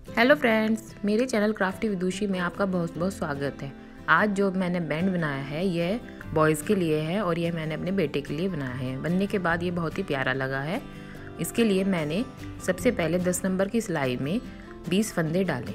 Hello friends, मेरे channel crafty Vidushi में आपका बहुत बहुत स्वागत है। आज जो मैंने बैंड बनाया है यह बॉयज़ के लिए है और यह मैंने अपने बेटे के लिए बनाया है। बनने के बाद ये बहुत ही प्यारा लगा है। इसके लिए मैंने सबसे पहले 10 नंबर की सिलाई में 20 फंदे डाले।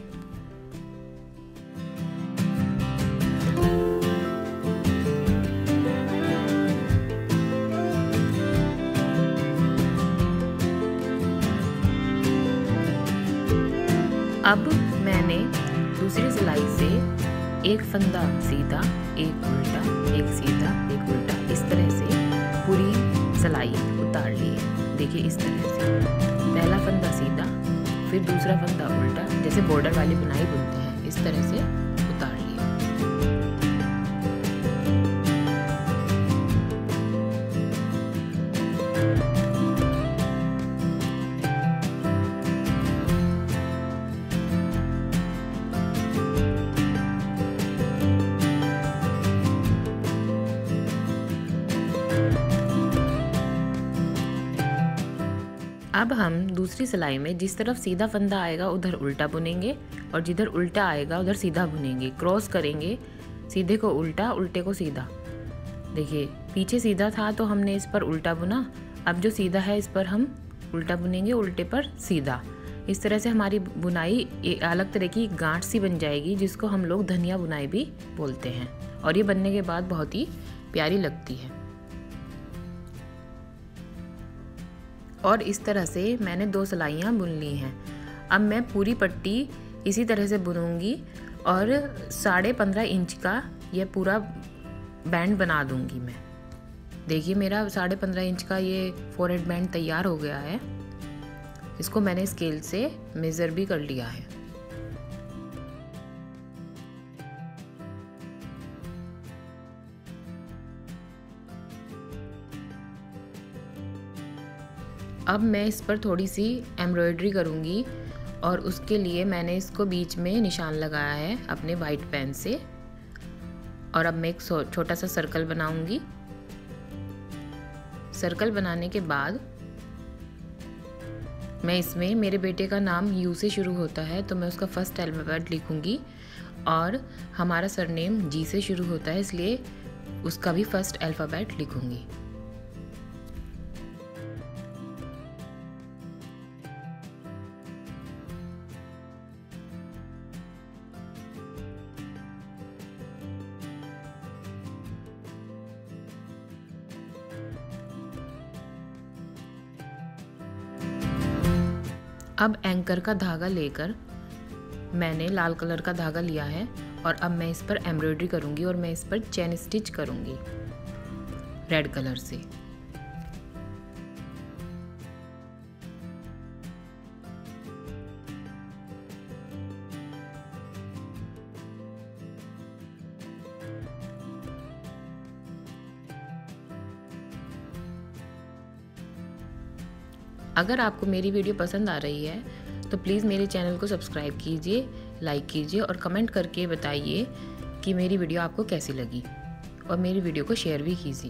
अब मैंने दूसरी सिलाई से एक फंदा सीधा, एक उल्टा, एक सीधा, एक उल्टा, इस तरह से पूरी सिलाई उतार ली है। देखिए इस तरह से पहला फंदा सीधा, फिर दूसरा फंदा उल्टा, जैसे बॉर्डर वाली बुनाई बुनते हैं इस तरह से उतार ली। अब हम दूसरी सिलाई में जिस तरफ सीधा फंदा आएगा उधर उल्टा बुनेंगे और जिधर उल्टा आएगा उधर सीधा बुनेंगे। क्रॉस करेंगे, सीधे को उल्टा, उल्टे को सीधा। देखिए पीछे सीधा था तो हमने इस पर उल्टा बुना, अब जो सीधा है इस पर हम उल्टा बुनेंगे, उल्टे पर सीधा। इस तरह से हमारी बुनाई एक अलग तरह की गांठ सी बन जाएगी, जिसको हम लोग धनिया बुनाई भी बोलते हैं और ये बनने के बाद बहुत ही प्यारी लगती है। और इस तरह से मैंने 2 सिलाइयाँ बुन ली हैं। अब मैं पूरी पट्टी इसी तरह से बुनूंगी और 15.5 इंच का यह पूरा बैंड बना दूंगी मैं। देखिए मेरा 15.5 इंच का ये फोरहेड बैंड तैयार हो गया है। इसको मैंने स्केल से मेज़र भी कर लिया है। अब मैं इस पर थोड़ी सी एम्ब्रॉयडरी करूँगी और उसके लिए मैंने इसको बीच में निशान लगाया है अपने वाइट पेन से। और अब मैं एक छोटा सा सर्कल बनाऊंगी। सर्कल बनाने के बाद मैं इसमें, मेरे बेटे का नाम यू से शुरू होता है तो मैं उसका फर्स्ट अल्फ़ाबेट लिखूंगी और हमारा सरनेम जी से शुरू होता है इसलिए उसका भी फर्स्ट अल्फ़ाबेट लिखूंगी। अब एंकर का धागा लेकर मैंने लाल कलर का धागा लिया है और अब मैं इस पर एम्ब्रॉयडरी करूंगी और मैं इस पर चेन स्टिच करूंगी रेड कलर से। अगर आपको मेरी वीडियो पसंद आ रही है तो प्लीज़ मेरे चैनल को सब्सक्राइब कीजिए, लाइक कीजिए और कमेंट करके बताइए कि मेरी वीडियो आपको कैसी लगी और मेरी वीडियो को शेयर भी कीजिए।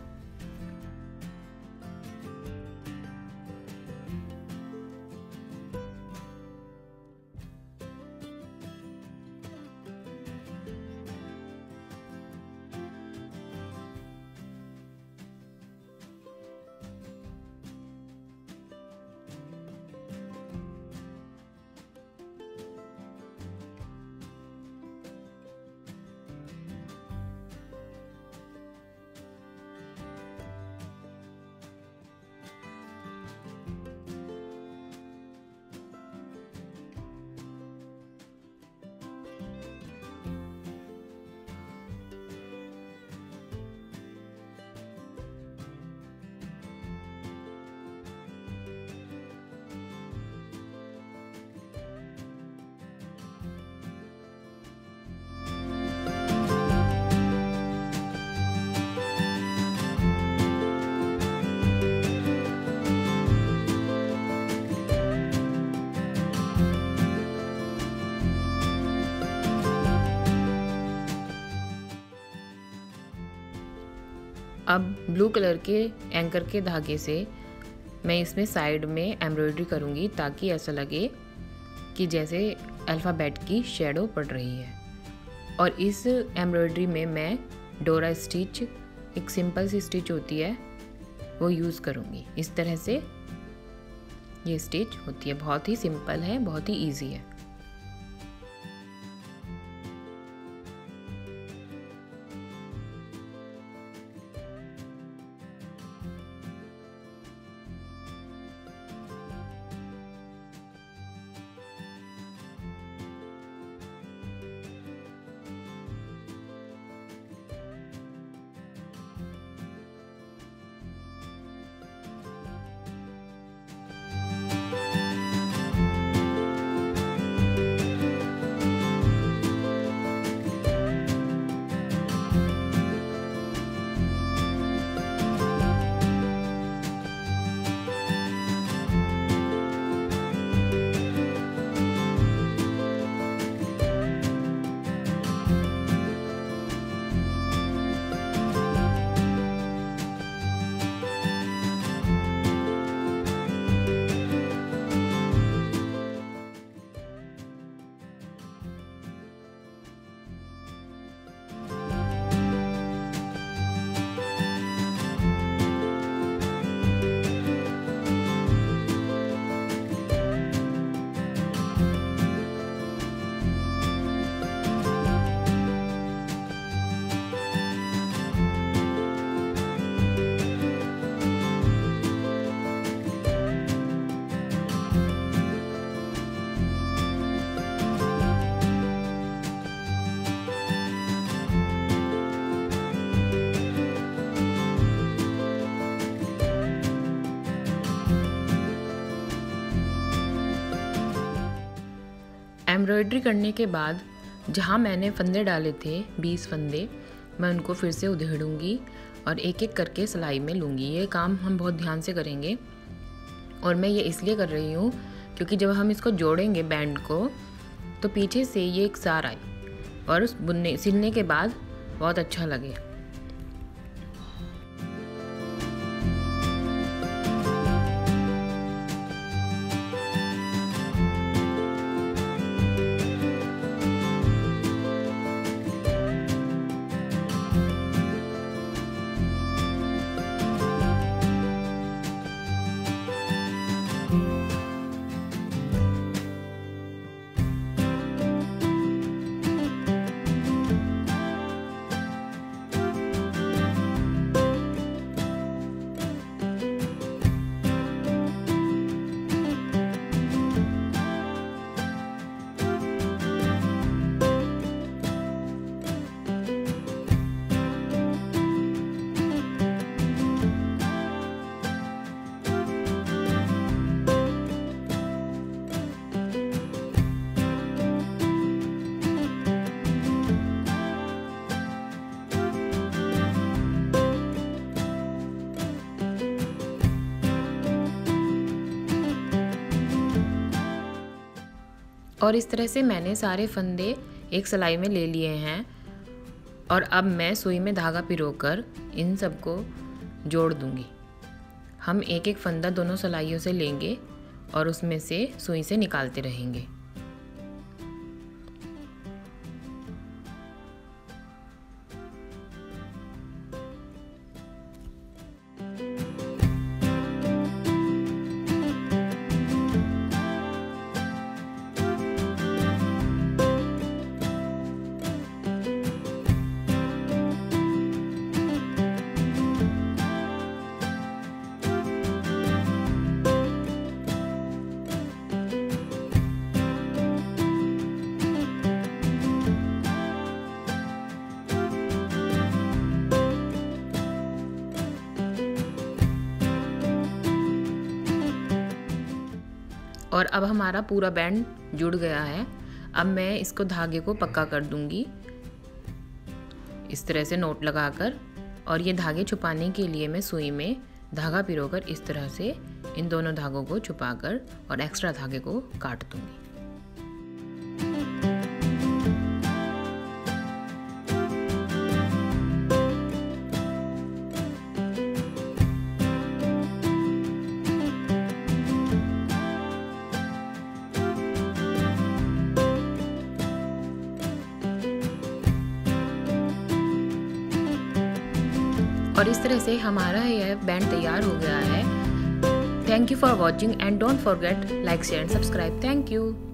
अब ब्लू कलर के एंकर के धागे से मैं इसमें साइड में एम्ब्रॉयडरी करूँगी ताकि ऐसा लगे कि जैसे अल्फ़ाबेट की शैडो पड़ रही है। और इस एम्ब्रॉयडरी में मैं डोरा स्टिच, एक सिंपल सी स्टिच होती है, वो यूज़ करूँगी। इस तरह से ये स्टिच होती है, बहुत ही सिंपल है, बहुत ही इजी है। एम्ब्रॉयडरी करने के बाद जहाँ मैंने फंदे डाले थे 20 फंदे, मैं उनको फिर से उधेड़ूँगी और एक एक करके सिलाई में लूँगी। ये काम हम बहुत ध्यान से करेंगे और मैं ये इसलिए कर रही हूँ क्योंकि जब हम इसको जोड़ेंगे बैंड को तो पीछे से ये एक सार आए और बुनने सिलने के बाद बहुत अच्छा लगे। और इस तरह से मैंने सारे फंदे एक सिलाई में ले लिए हैं और अब मैं सुई में धागा पिरोकर इन सबको जोड़ दूंगी। हम एक एक फंदा दोनों सिलाइयों से लेंगे और उसमें से सुई से निकालते रहेंगे। और अब हमारा पूरा बैंड जुड़ गया है। अब मैं इसको धागे को पक्का कर दूंगी इस तरह से नोट लगाकर, और ये धागे छुपाने के लिए मैं सुई में धागा पिरोकर इस तरह से इन दोनों धागों को छुपाकर और एक्स्ट्रा धागे को काट दूंगी। और इस तरह से हमारा यह बैंड तैयार हो गया है। Thank you for watching and don't forget like share and subscribe. Thank you.